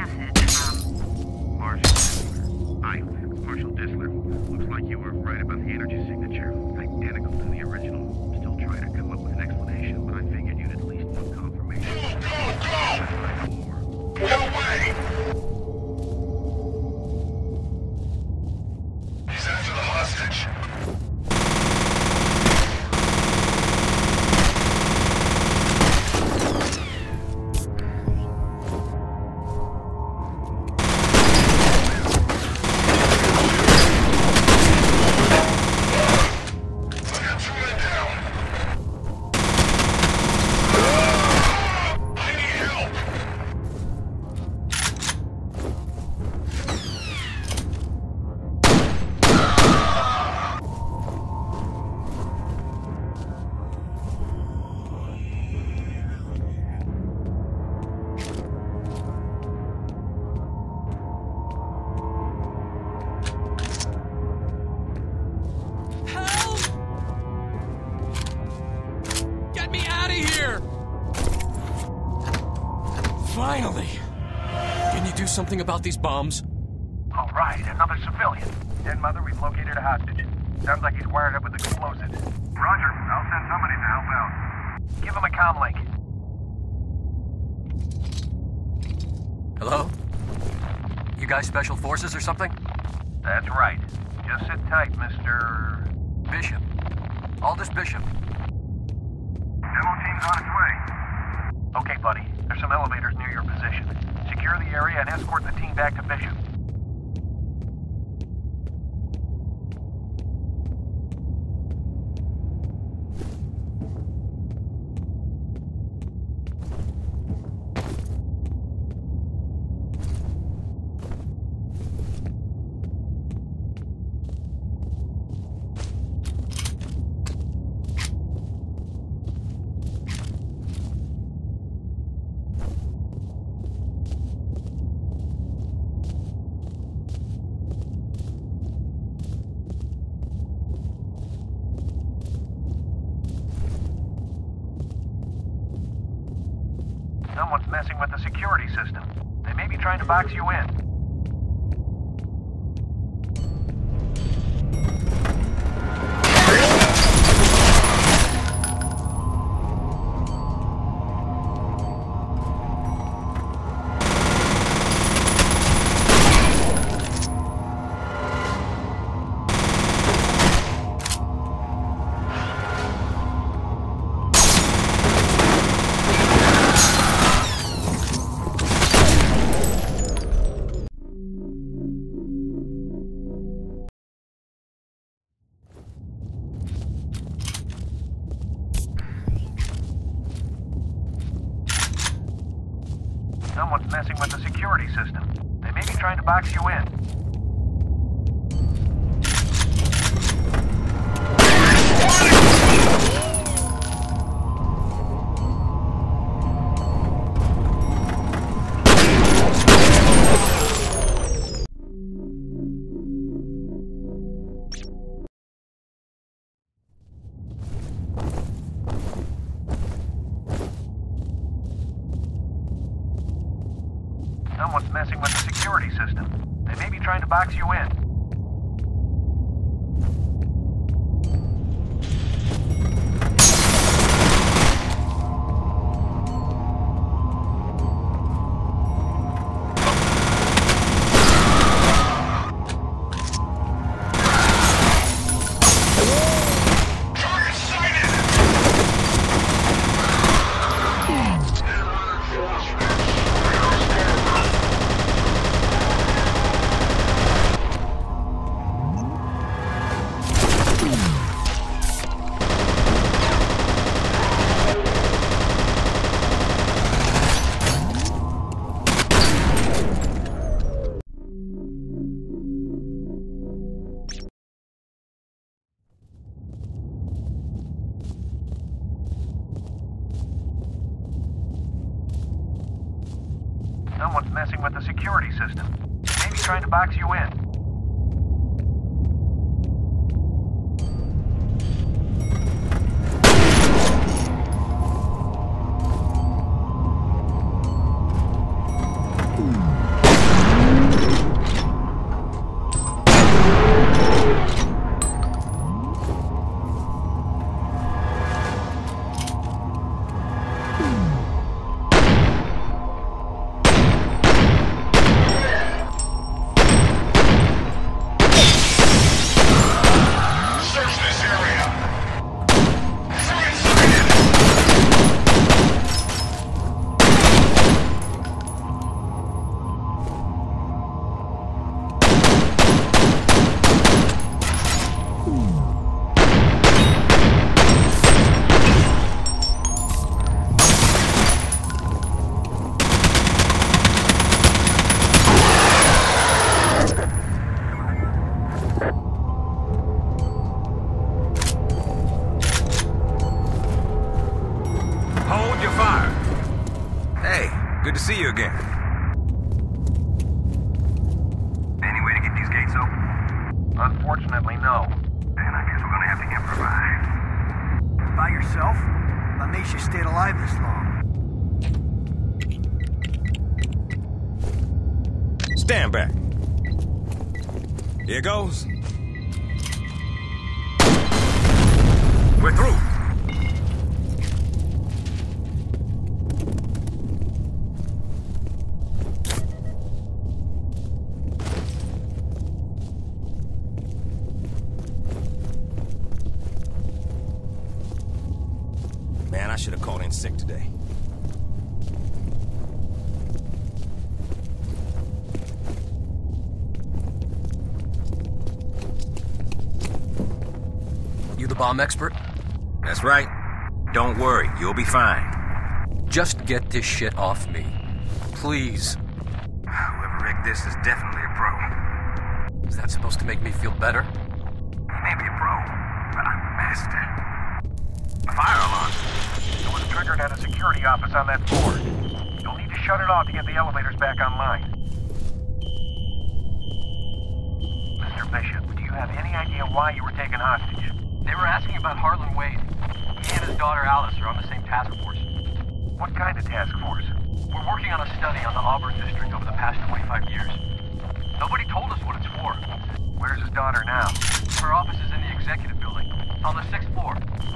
Marshal Disler. Looks like you were right about the energy signature. Identical to the original. Still trying to come up with an explanation, but I figured you'd at least want confirmation. Go! No way! He's after the hostage. Finally! Can you do something about these bombs? All right, another civilian. Dead mother, we've located a hostage. Sounds like he's wired up with explosives. Roger, I'll send somebody to help out. Give him a comm link. Hello? You guys special forces or something? That's right. Just sit tight, Mr. Bishop. Aldous Bishop. Demo team's on its way. Okay, buddy. There's some elevators near your position. Secure the area and escort the team back to Bishop. Someone's messing with the security system. They may be trying to box you in. Someone's messing with the security system. They may be trying to box you in. Someone's messing with the security system. They may be trying to box you in. Someone's messing with the security system. They may be trying to box you in. Unfortunately, no. Then I guess we're gonna have to improvise. By yourself? What makes you stayed alive this long? Stand back. Here goes. We're through. Man, I should have called in sick today. You the bomb expert? That's right. Don't worry, you'll be fine. Just get this shit off me. Please. Whoever rigged this is definitely a pro. Is that supposed to make me feel better? He may be a pro, but I'm a master. A fire alarm. It was triggered at a security office on that floor. You'll need to shut it off to get the elevators back online. Mr. Bishop, do you have any idea why you were taken hostage? They were asking about Harlan Wade. He and his daughter Alice are on the same task force. What kind of task force? We're working on a study on the Auburn district over the past 25 years. Nobody told us what it's for. Where's his daughter now? Her office is in the executive building, on the 6th floor.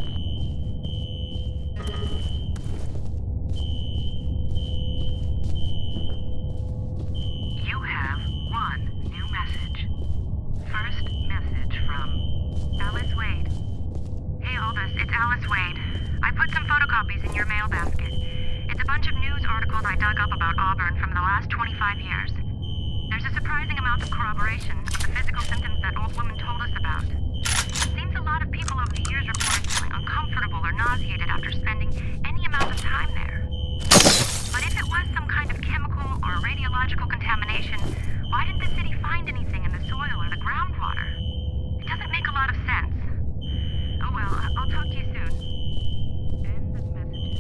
You have one new message. First message from Alice Wade. Hey Aldous, it's Alice Wade. I put some photocopies in your mail basket. It's a bunch of news articles I dug up about Auburn from the last 25 years. There's a surprising amount of corroboration of the physical symptoms that old woman told us about. Seems a lot of people over the years reported feeling uncomfortable or nauseated after spending any amount of time there. But if it was some kind of chemical or radiological contamination, why didn't the city find anything in the soil or the groundwater? It doesn't make a lot of sense. Oh well, I'll talk to you soon. End of messages.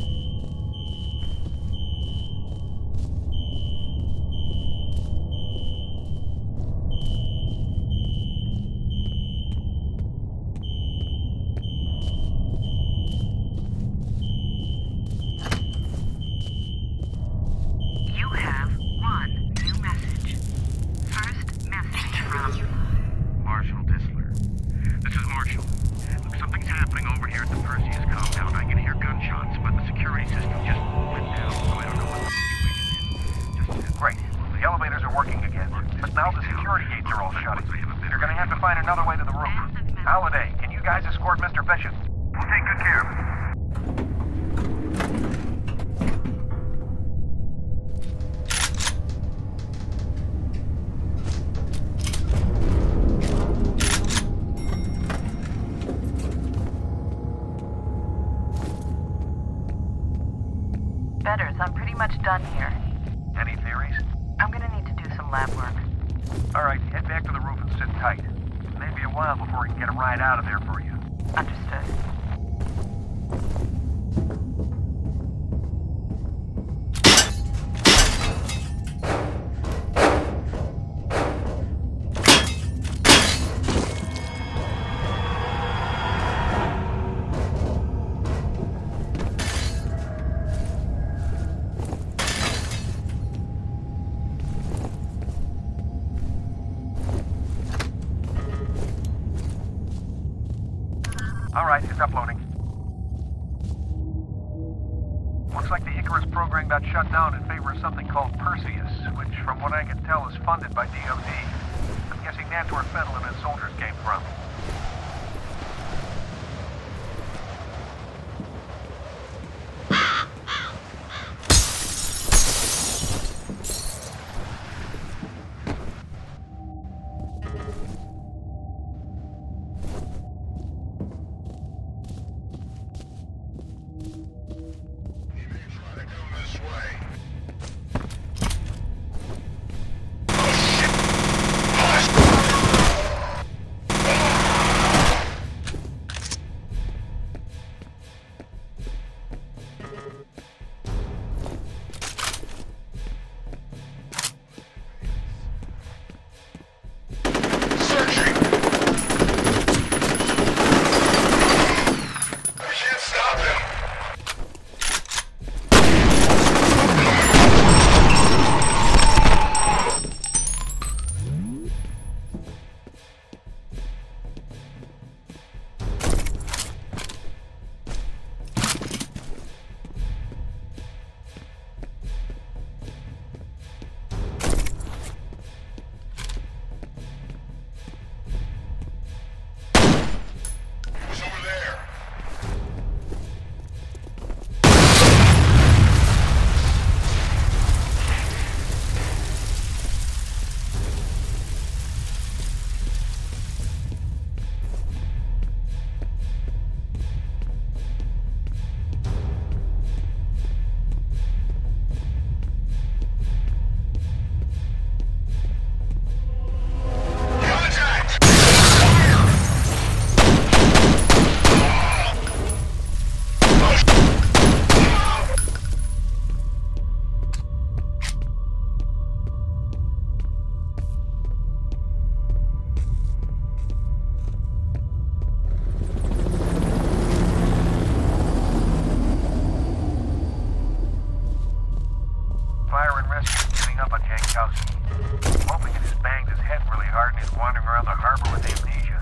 You have one new message. First message from... Marshal Disler. This is Marshall. Look, something's happening over here at the Perseus compound. I can hear gunshots, but the security system just went down, so I don't know what the situation is. Great. The elevators are working again. But now the security gates are all shut. You're gonna have to find another way to the roof. Halliday, can you guys escort Mr. Bishop? We'll take good care of him. Betters, I'm pretty much done here. Any theories? I'm gonna need to do some lab work. All right, head back to the roof and sit tight. It may be a while before we can get a ride out of there for you. Understood. All right, it's uploading. Looks like the Icarus program got shut down in favor of something called Perseus, which, from what I can tell, is funded by DOD. I'm guessing that's where Fennel and his soldiers came from. Oh, shit! Kowski. I'm hoping he just banged his head really hard and he's wandering around the harbor with amnesia.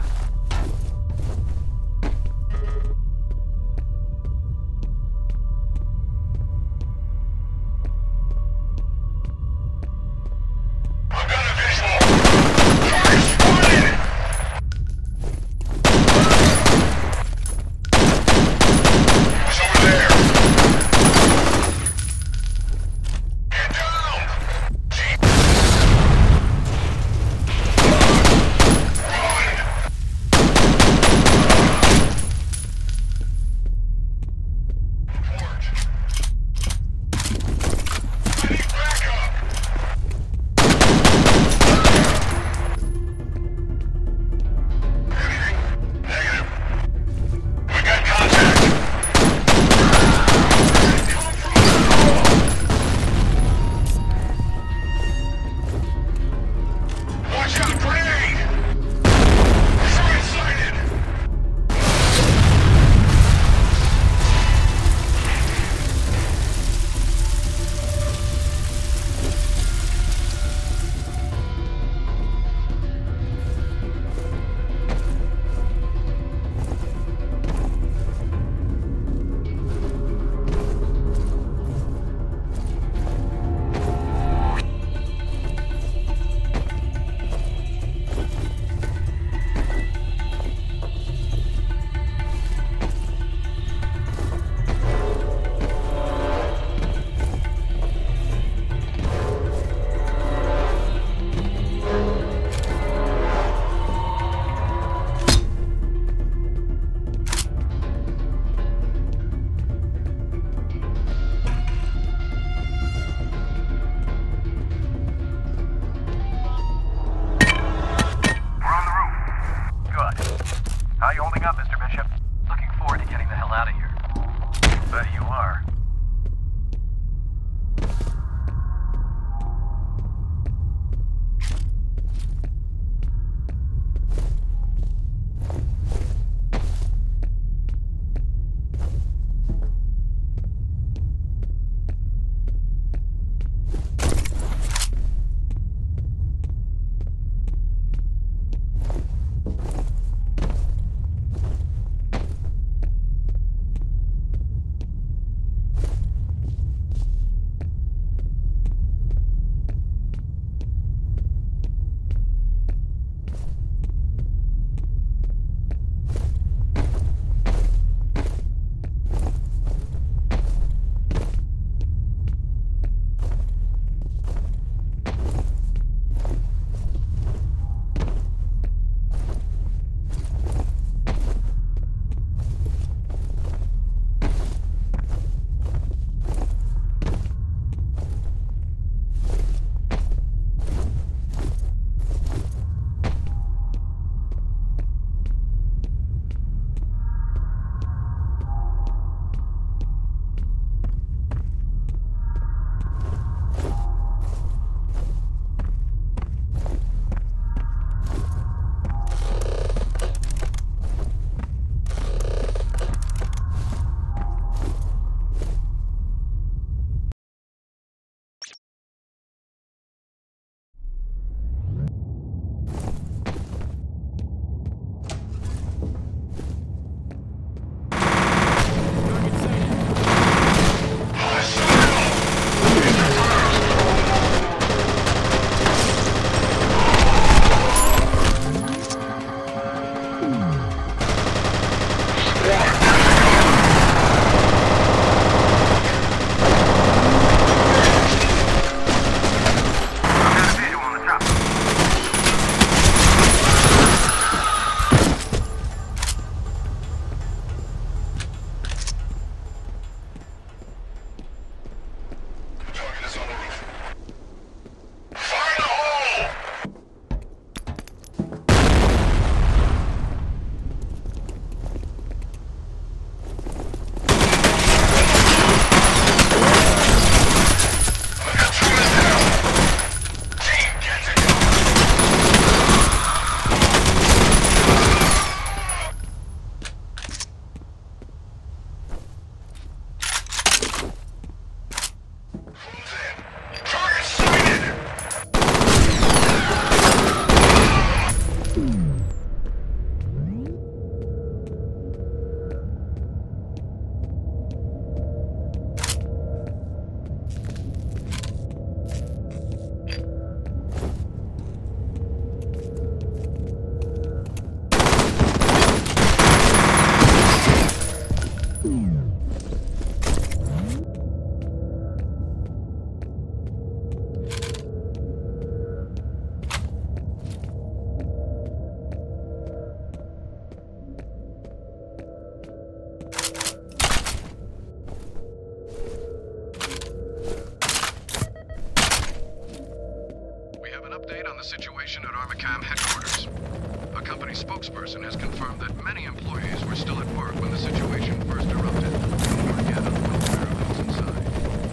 update on the situation at Armacam headquarters. A company spokesperson has confirmed that many employees were still at work when the situation first erupted. More yet on the welfare of those inside.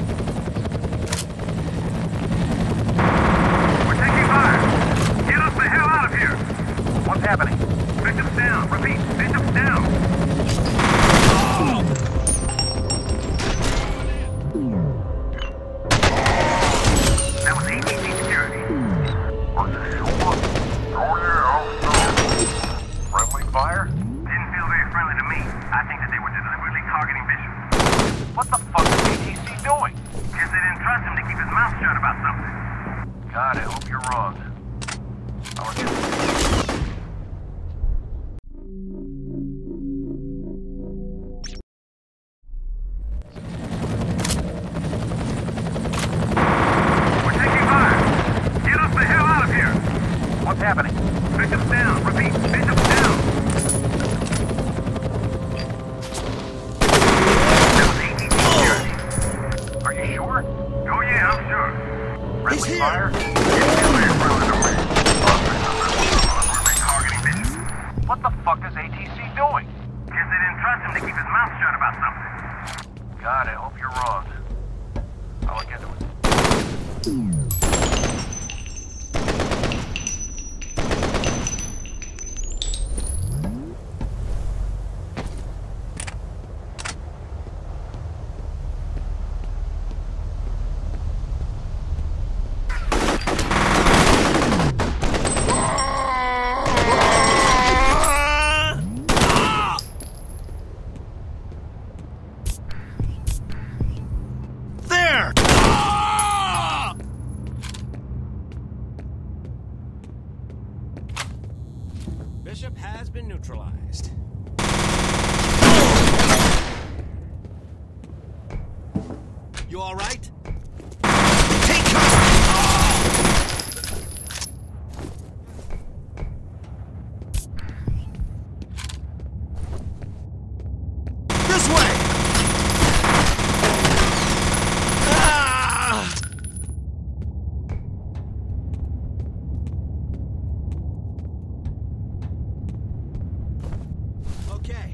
We're taking fire! Get us the hell out of here! What's happening? Bishop's down. Repeat, Bishop's down. That was ATC security. Are you sure? Oh yeah, friendly fire? Didn't feel very friendly to me. I think that they were deliberately targeting Bishop. What the fuck is ATC doing? Guess they didn't trust him to keep his mouth shut about something. God, I hope you're wrong. I'll get We're taking fire. Get us the hell out of here. What's happening? Bishop's down. Repeat, Bishop's down. That was ATC security. Are you sure? Oh yeah, I'm sure. Friendly fire? Didn't feel very friendly to me. Deliberately targeting Bishop. What the fuck is ATC doing? Guess they didn't trust him to keep his mouth shut about something. God, I hope you're wrong. I'll look into it. There! Bishop has been neutralized. You all right? Take cover! This way! Ah! Okay.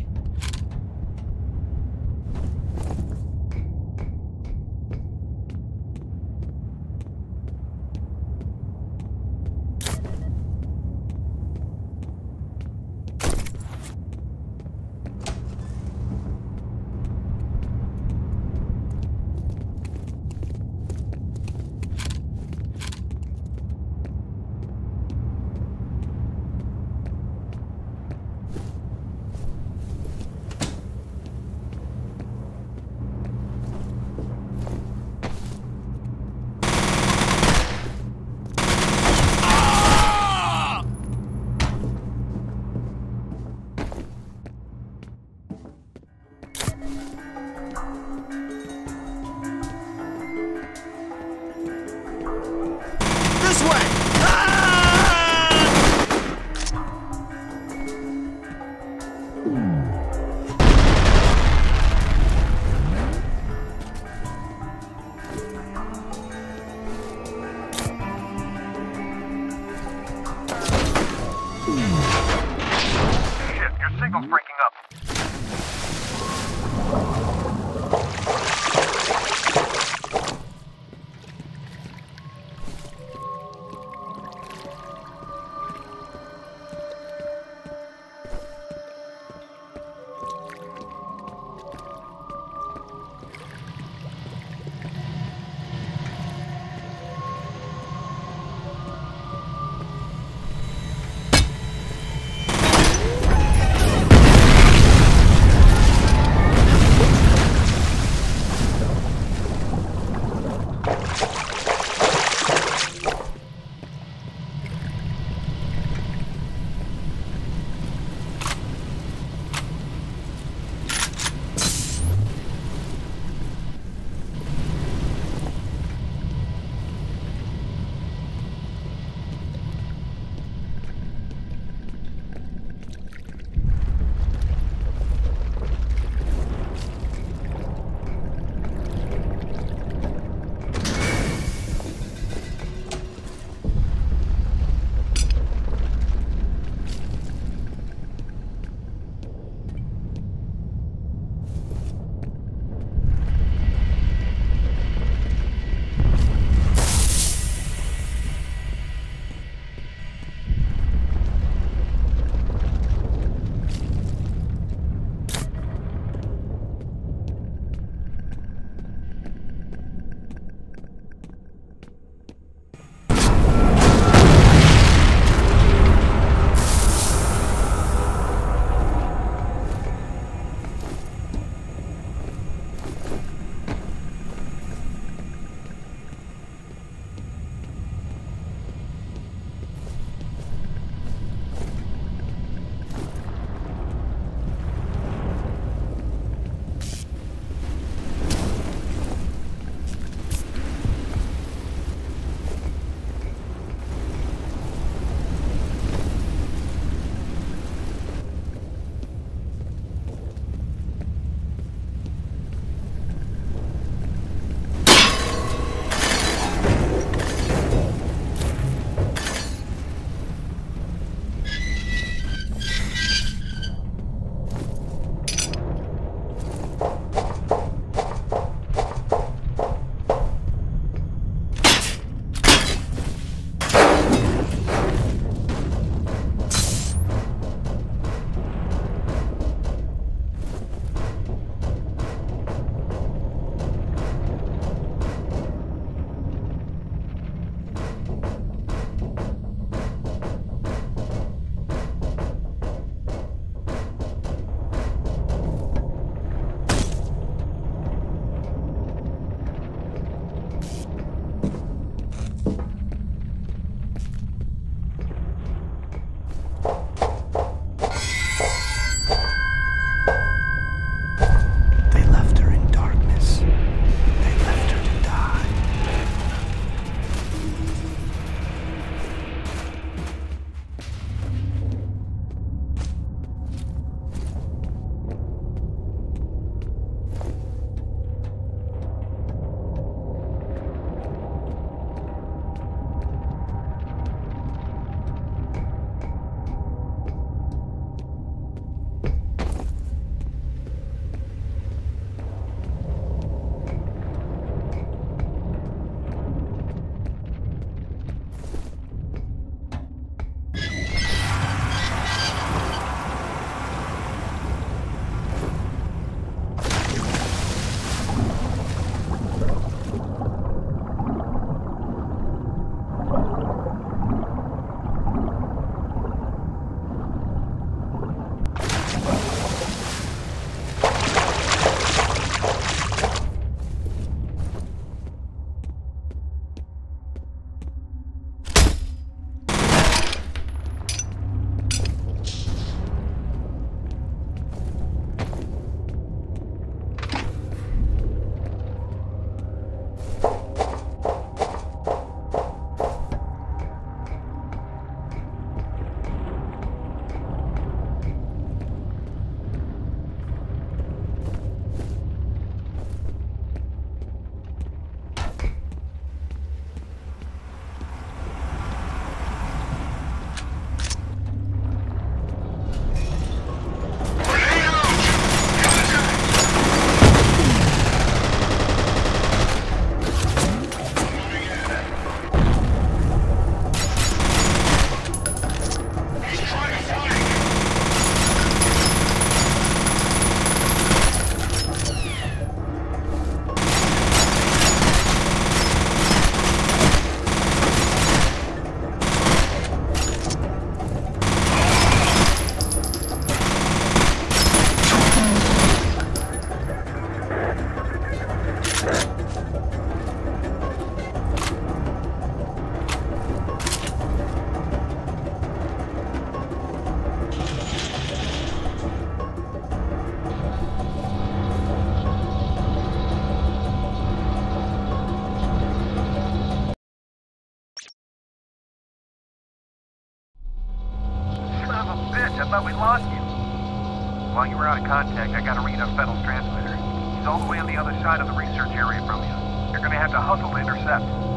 This way! Shit, your signal's breaking up. I thought we lost you. While you were out of contact, I got a read on Fennel's transmitter. He's all the way on the other side of the research area from you. You're gonna have to hustle to intercept.